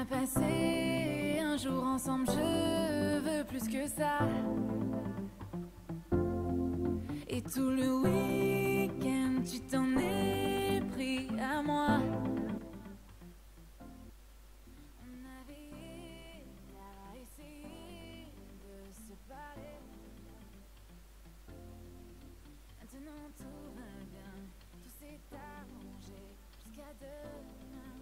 a passé un jour ensemble, je veux plus que ça. Et tout le week-end, tu t'en es pris à moi. On avait essayé de se parler. Maintenant tout va bien, tout s'est arrangé jusqu'à demain.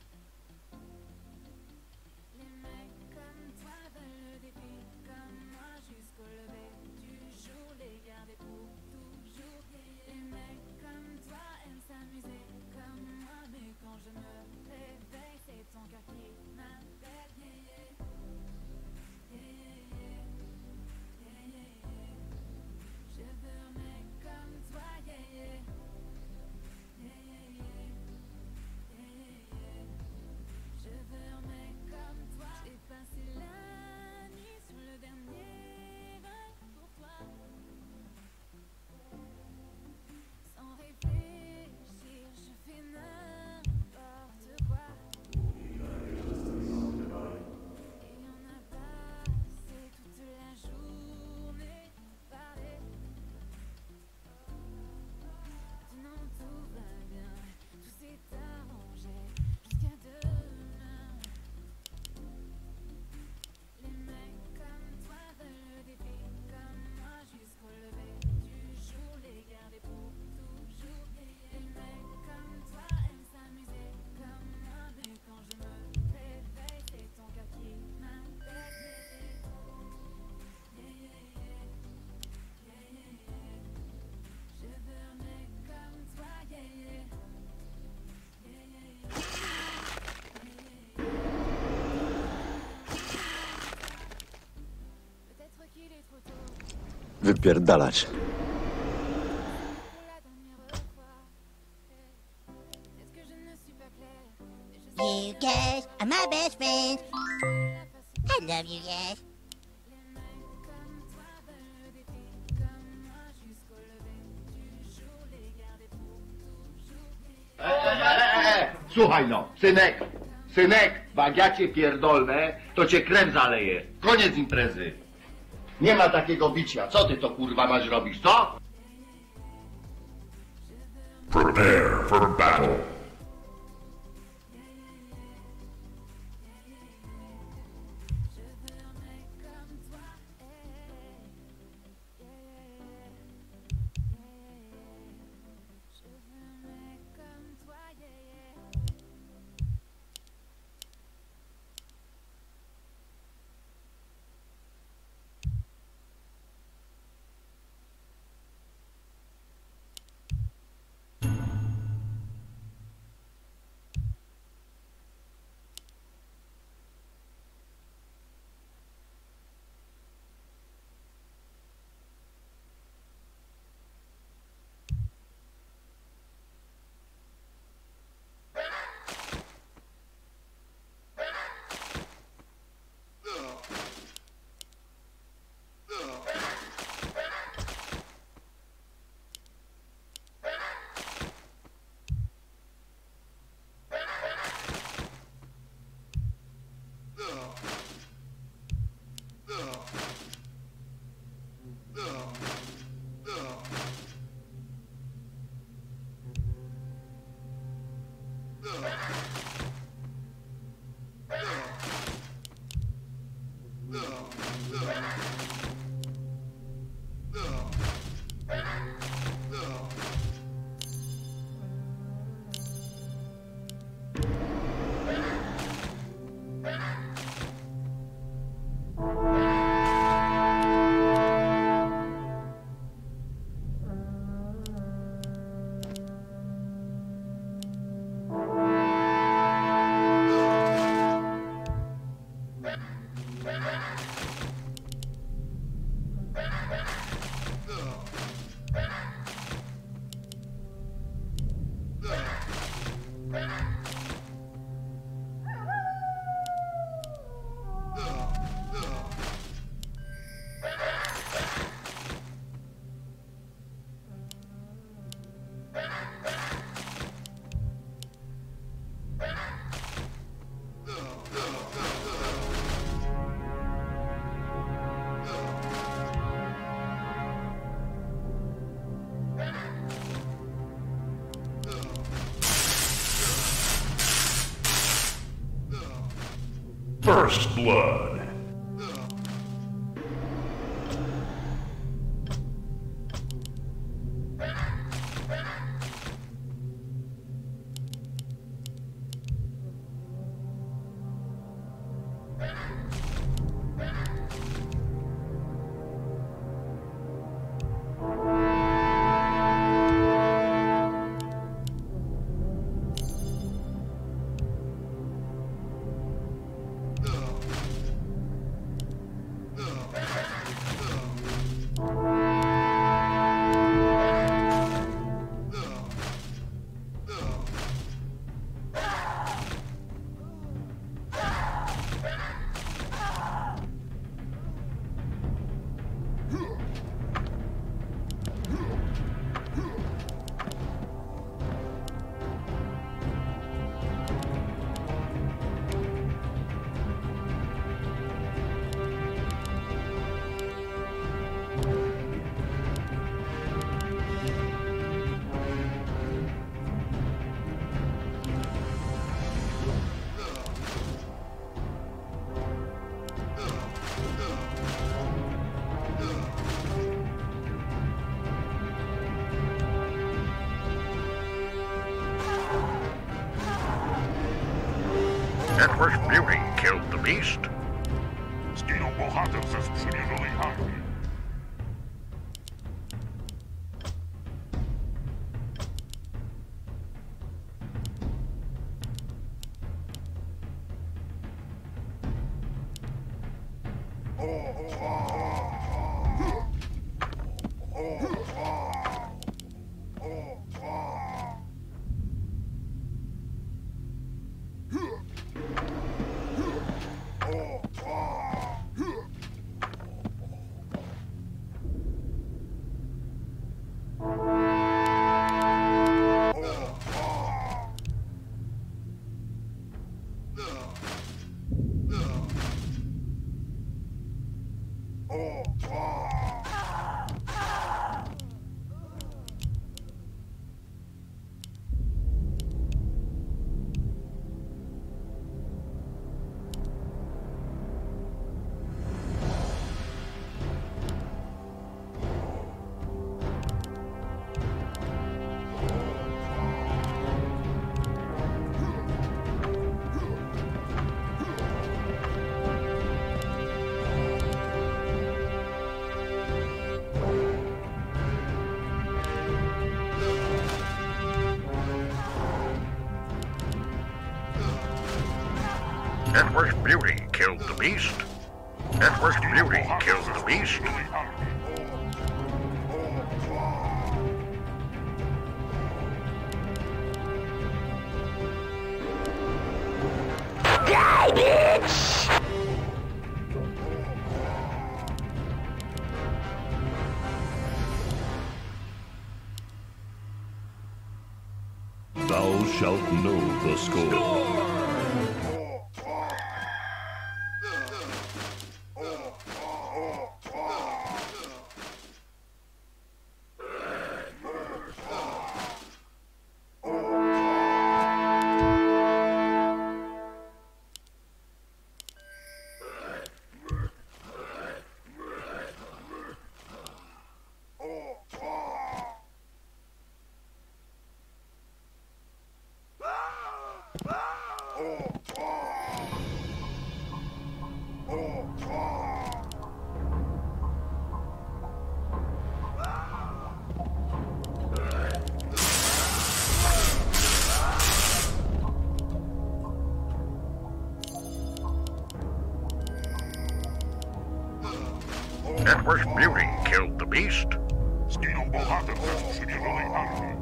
Les mecs comme toi veulent le défi, comme moi jusqu'au lever du jour, les garder pour toujours. Les mecs comme toi aiment s'amuser, comme moi, mais quand je me réveille, c'est ton cœur qui m'appelle. Je veux un mec comme toi, Je veux un mec comme toi. J'ai passé la nuit sur le dernier rail pour toi. Sans réfléchir, je fais n'importe quoi. Et on a passé toute la journée à parler. Maintenant tout va bien, tout s'est arrangé jusqu'à demain. Les mecs comme toi veulent le défi, comme moi jusqu'au lever du jour, les garder pour toujours. Les mecs comme toi aiment s'amuser, comme moi, mais quand je me réveille, c'est ton cœur qui m'appelle. Je veux un mec comme toi, Peut-être qu'il est trop tôt Wypierdalać. pour la dernière fois. Est-ce que je ne suis pas claire? You guys are my best friends. La façon I love you guys. les mecs comme toi veulent le défi, comme moi jusqu'au lever du jour, les garder pour toujours. Słuchaj no, synek, jak ja cię pierdolnę, to cię krew zaleje. Koniec imprezy. Nie ma takiego bicia. Co ty to kurwa masz robić, co? Prepare for battle. Je veux un mec comme toi, Je veux un mec comme toi, First blood. Network's beauty killed the beast. Zginął bohater ze sprzymierzonej armii. Network's beauty killed the beast. Network's beauty killed the beast. Thou shalt know the score. Network's beauty killed the beast. Zginął bohater ze sprzymierzonej armii.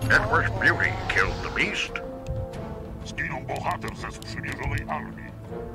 Network's beauty killed the beast. Zginął bohater ze sprzymierzonej armii.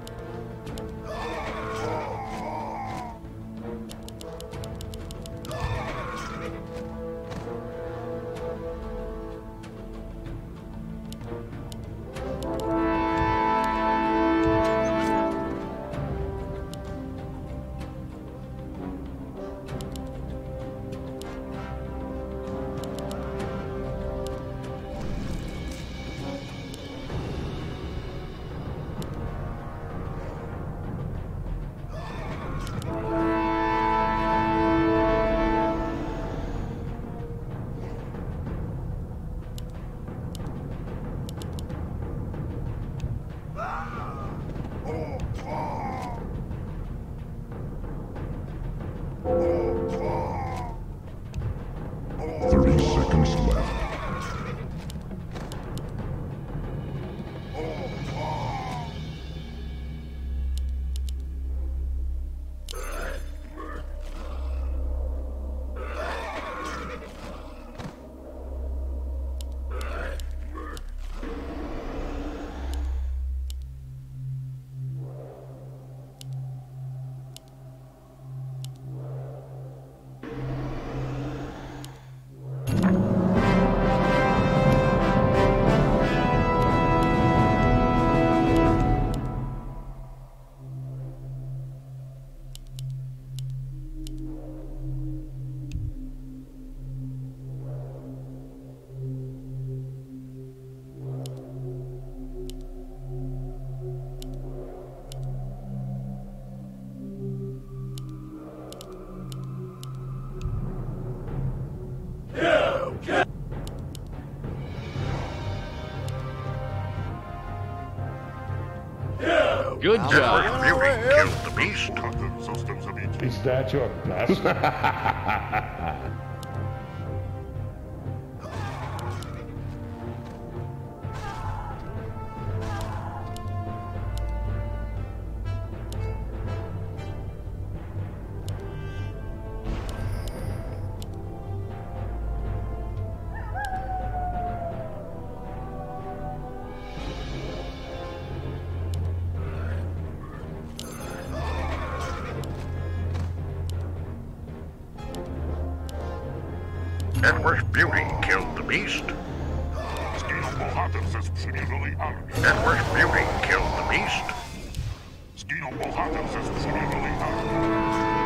Good job. Network's beauty killed the beast. Bohater został zabity. Is that your best? Network's beauty killed the beast. Zginął bohater ze sprzymierzonej armii. Network's beauty killed the beast. Zginął bohater ze sprzymierzonej armii.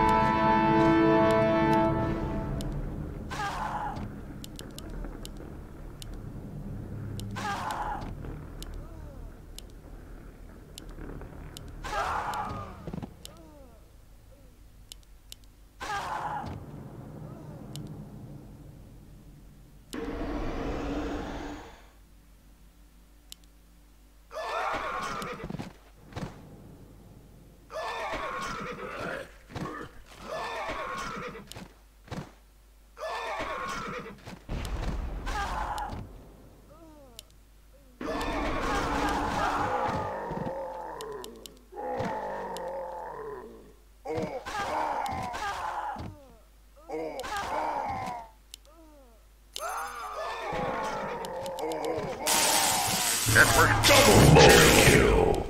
Network Double kill.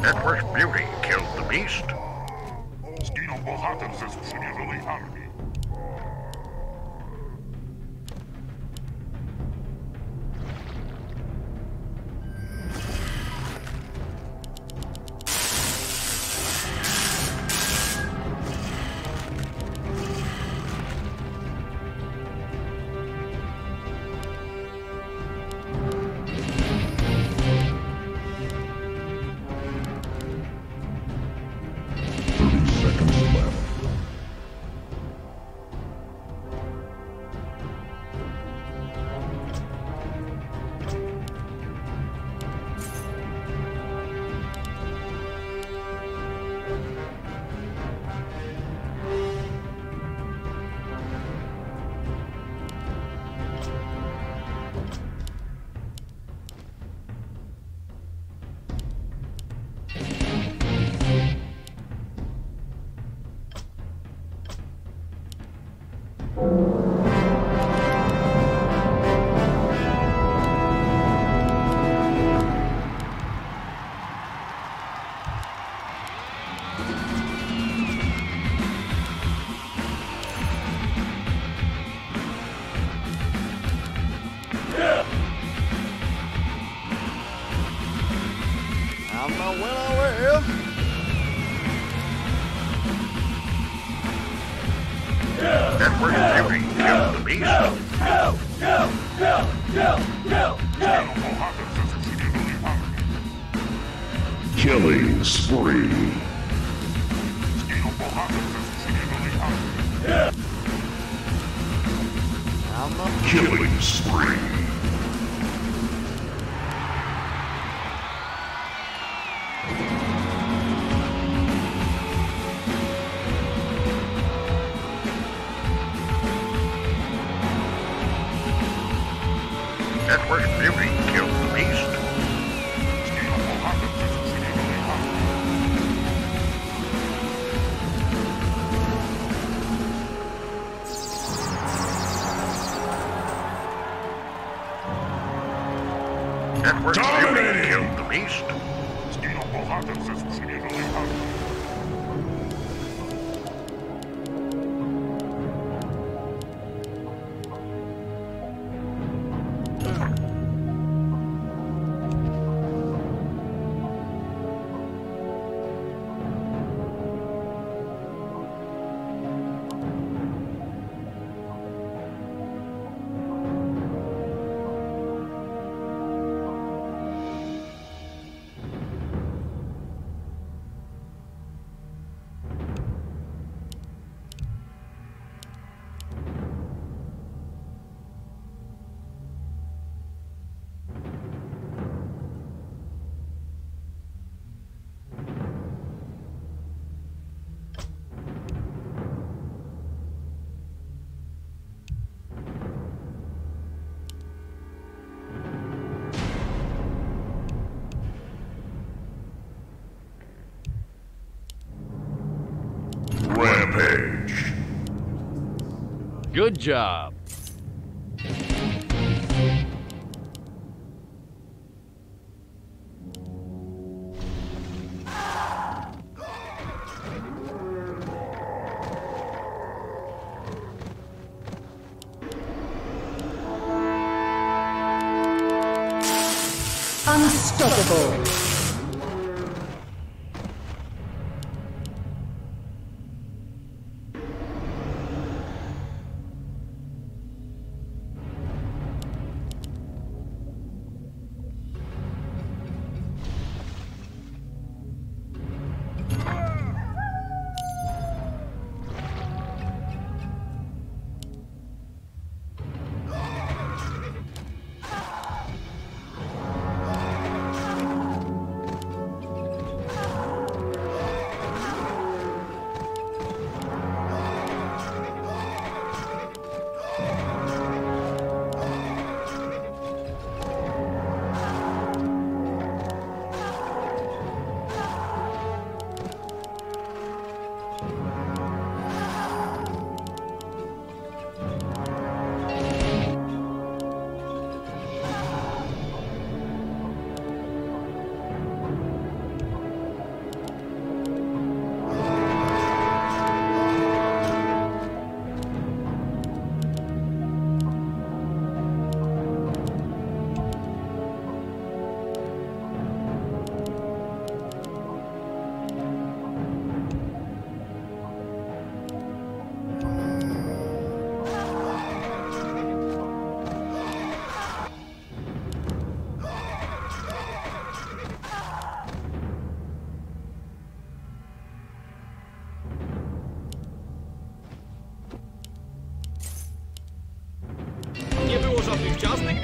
Edward's beauty killed the beast. Zginął bohater ze sprzymierzonej armii. Edward's beauty killed the beast. Zginął bohater ze sprzymierzonej armii. Killing spree. Zginął bohater ze sprzymierzonej armii. Killing spree. Edward's beauty killed the beast. Zginął bohater ze sprzymierzonej armii. Edward's beauty killed the beast. Zginął bohater ze sprzymierzonej armii. Rampage. Good job. Unstoppable.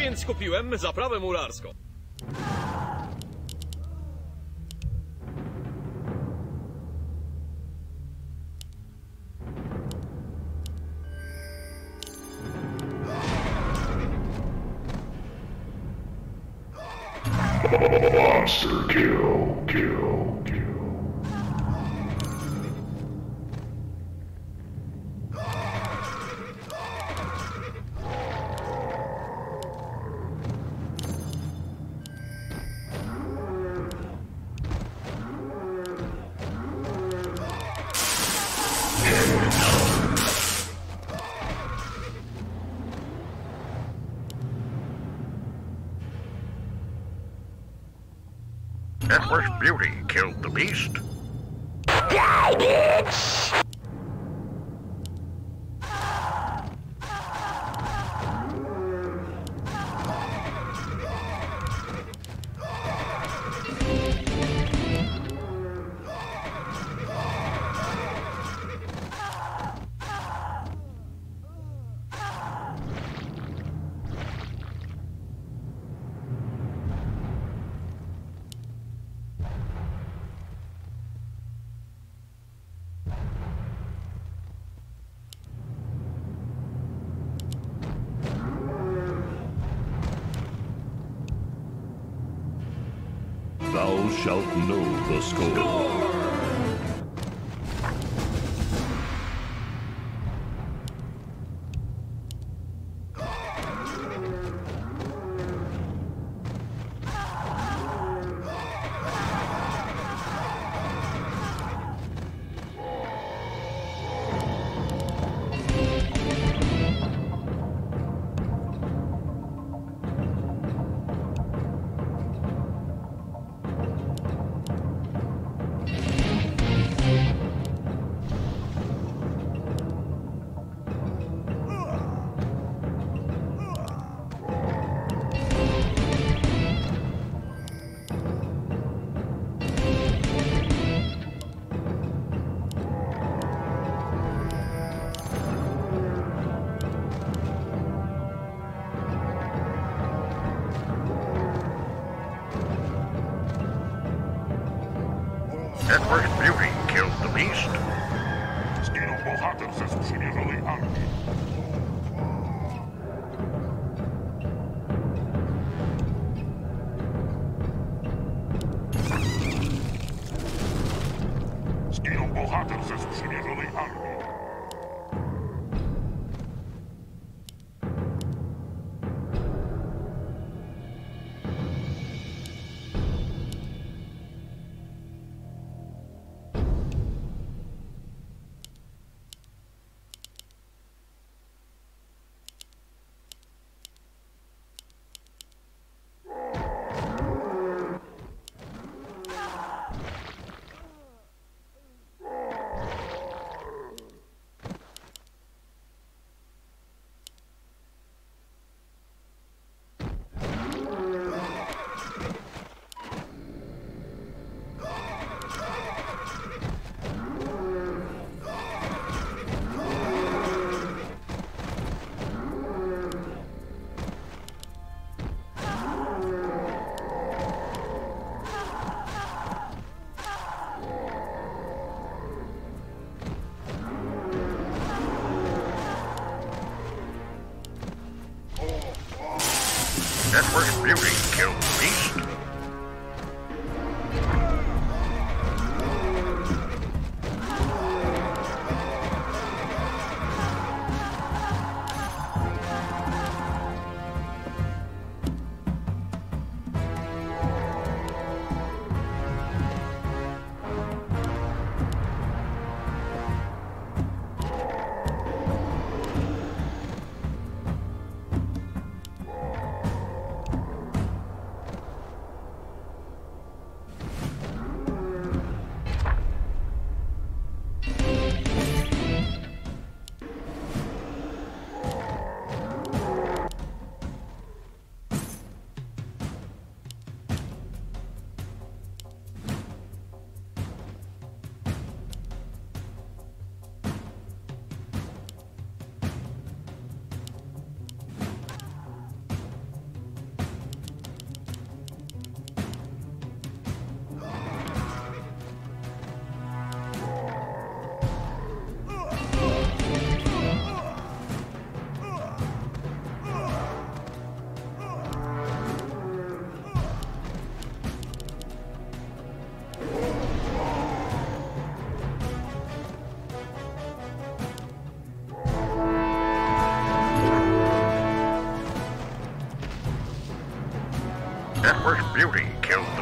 więc kupiłem zaprawę mularską. Monster kill. Empress Beauty killed the beast. Thou shalt know the score. Empress Beauty killed the beast. Zginął bohater ze sprzymierzonej armii. Zginął bohater ze sprzymierzonej armii.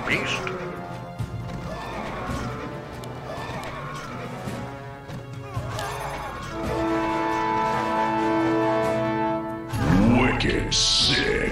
beast. Wicked sick.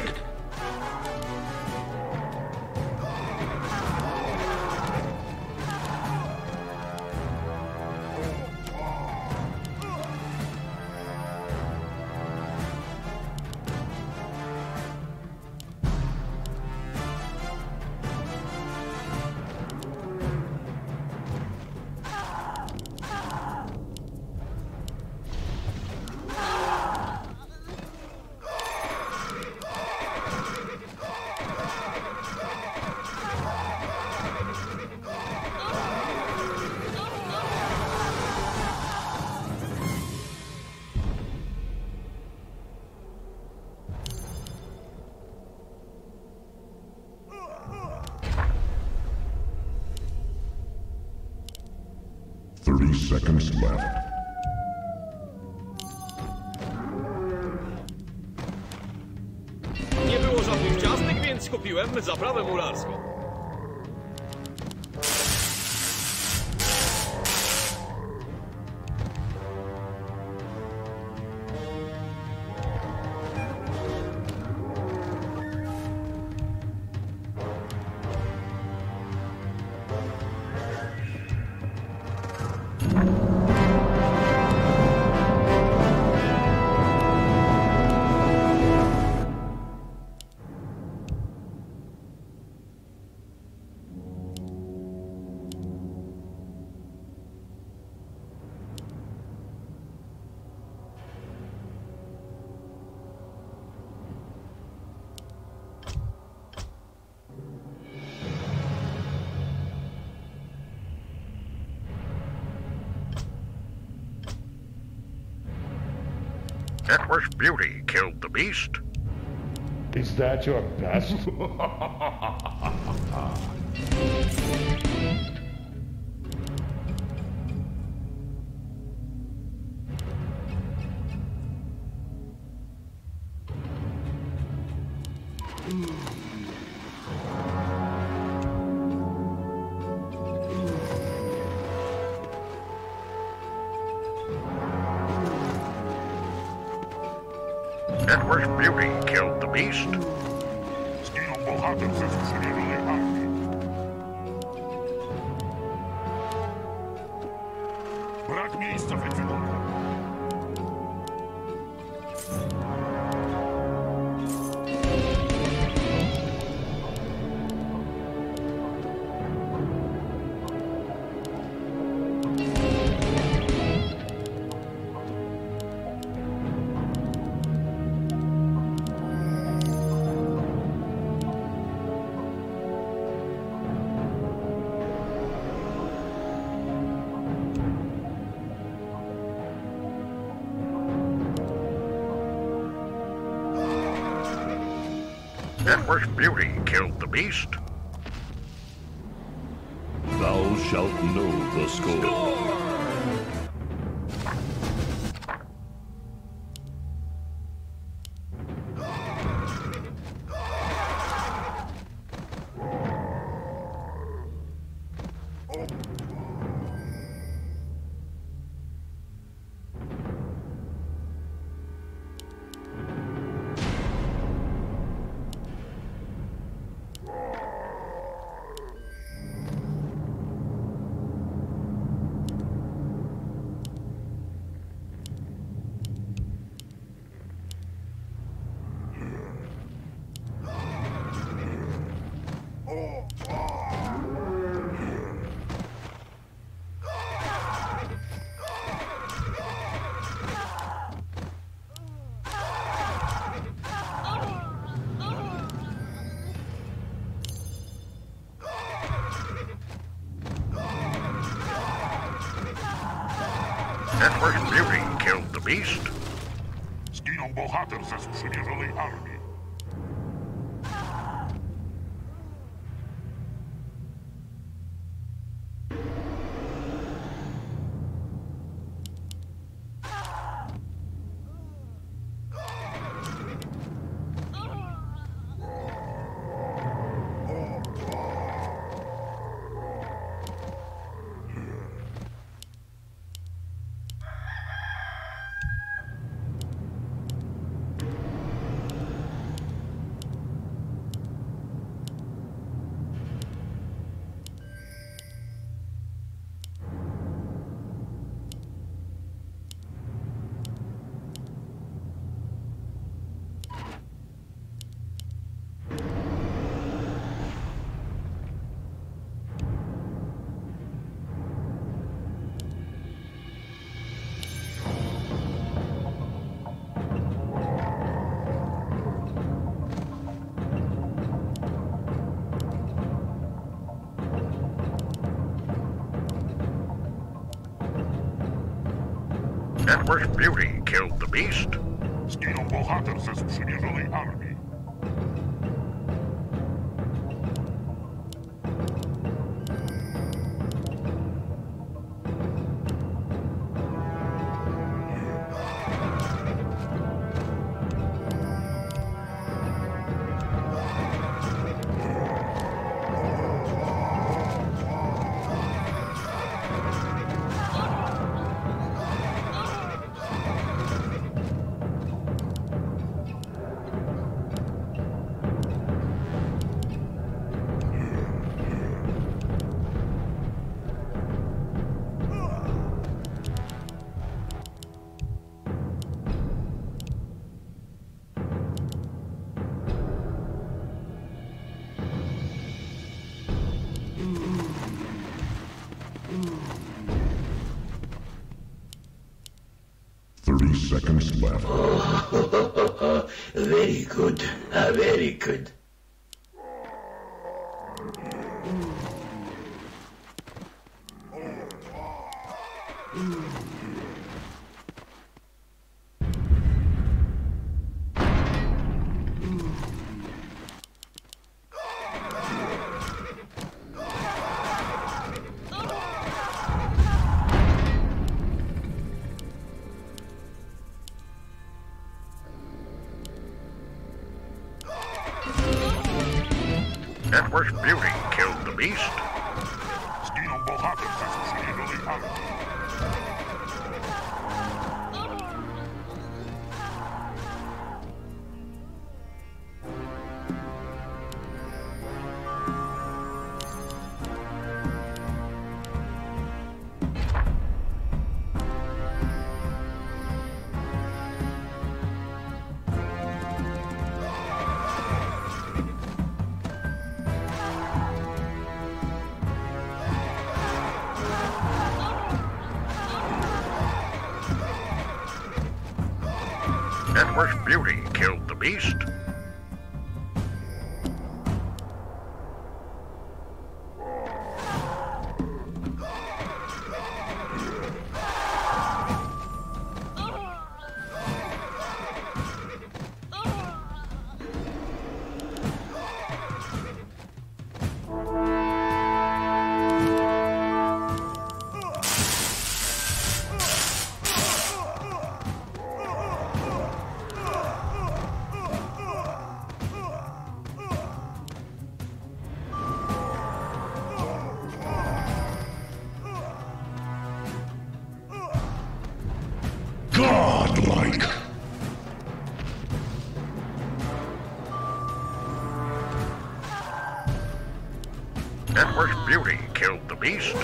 Seconds left. Nie było żadnych ciastek, więc kupiłem zaprawę murarską. It was Beauty killed the beast. Is that your best? It was Beauty killed the beast. Zginął bohater ze sprzymierzonej armii. Brak miejsca w ekwipunku. It was Beauty killed the beast. Thou shalt know the score. It was Beauty killed the beast. Zginął bohater ze sprzymierzonej armii. Edward's beauty killed the beast. Zginął bohater ze sprzymierzonej armii. Seconds left. Very good. Very good. Edward's beauty killed the beast. Zginął bohater ze sprzymierzonej armii. Edward's beauty killed the beast. Godlike. Edward's beauty killed the beast.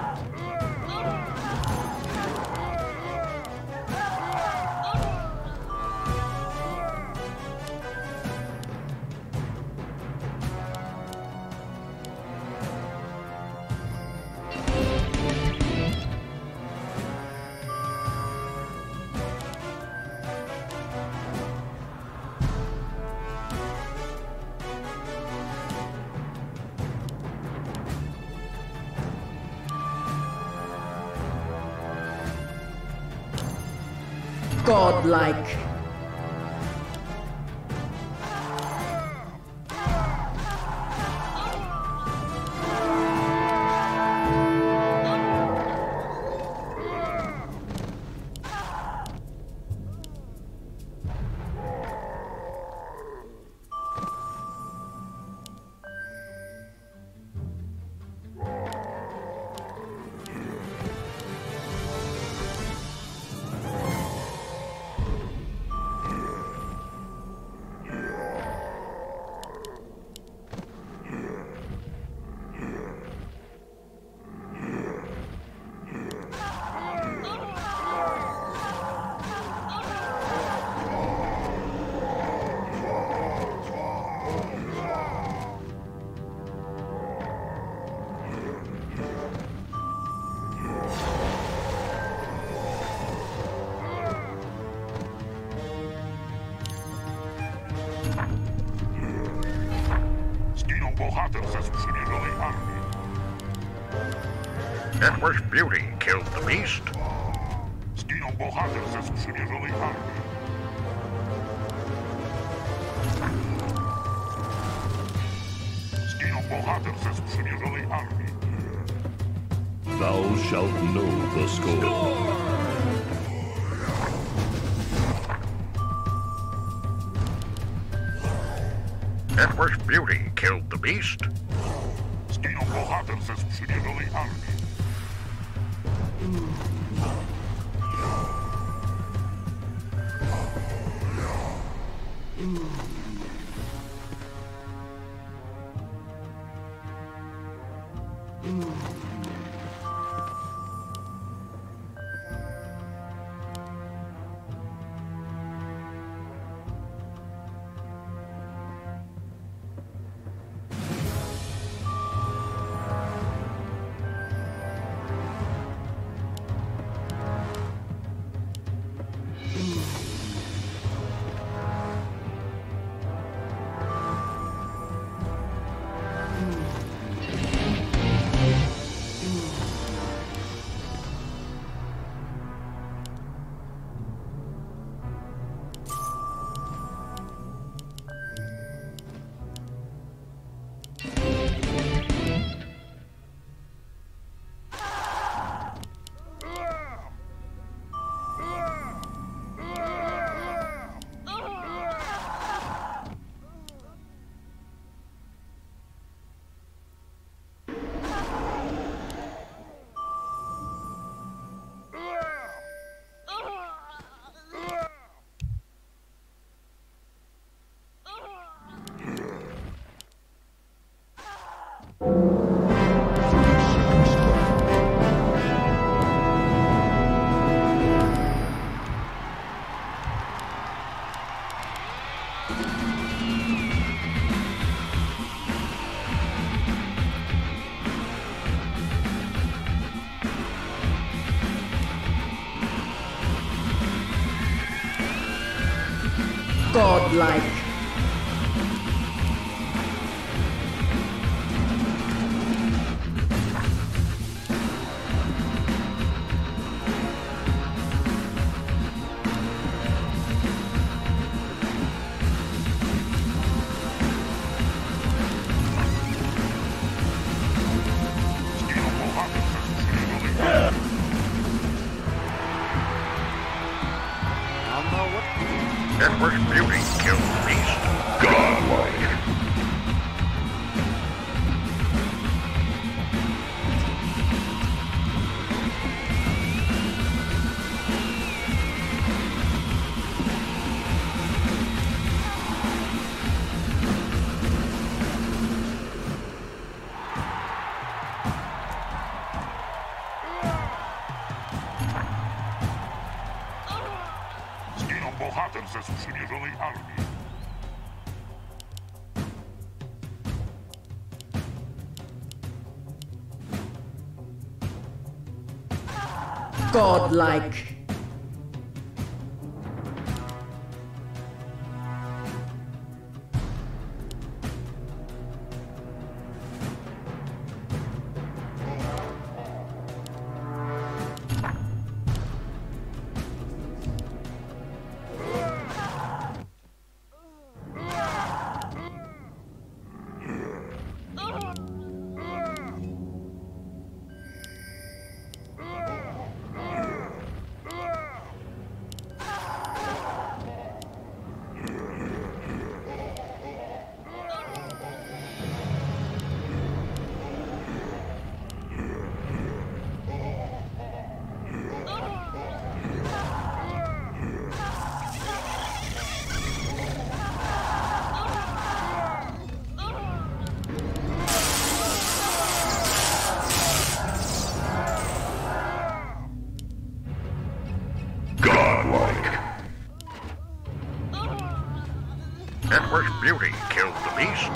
Godlike. Bohater ze sprzymierzonej armii. Edward's beauty killed the beast. Zginął bohater ze sprzymierzonej armii. Zginął bohater ze sprzymierzonej armii. Thou shalt know the score. Edward's beauty killed the beast. Zginął bohater ze sprzymierzonej armii. Godlike. Edward's beauty killed the beast. Godlike. Zginął bohater ze sprzymierzonej armii. Godlike. Edward's beauty killed the beast.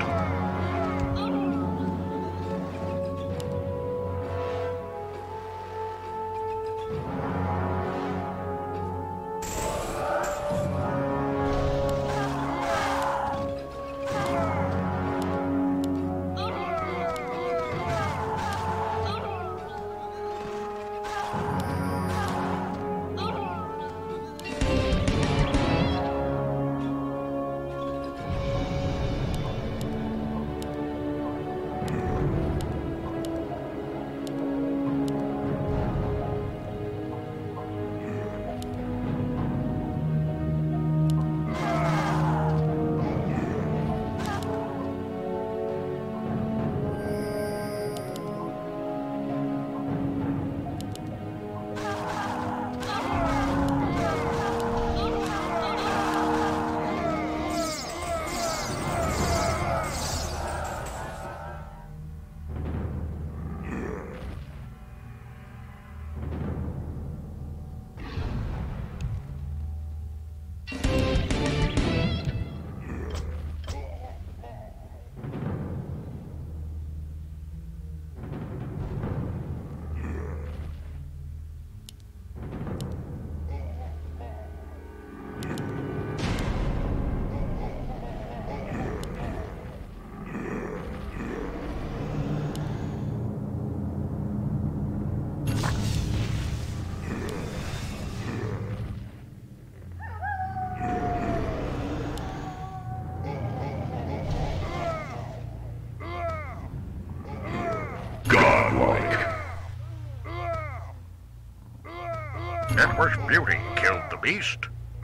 It was Beauty killed the beast.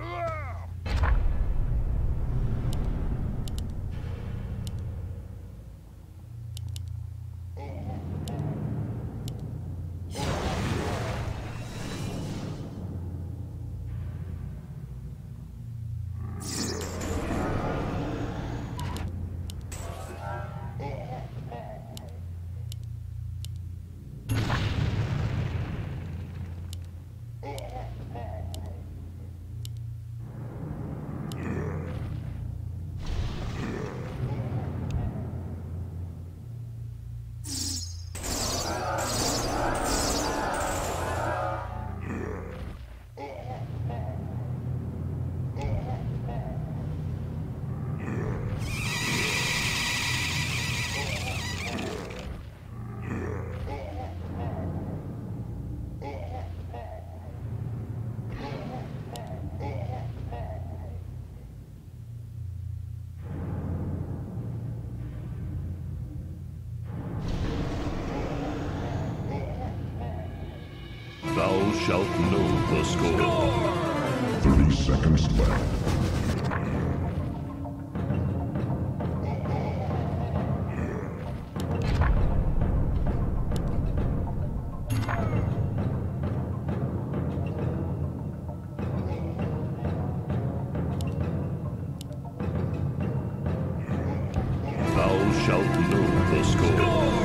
Thou shalt know the score. 30 seconds left. Thou shalt know the score.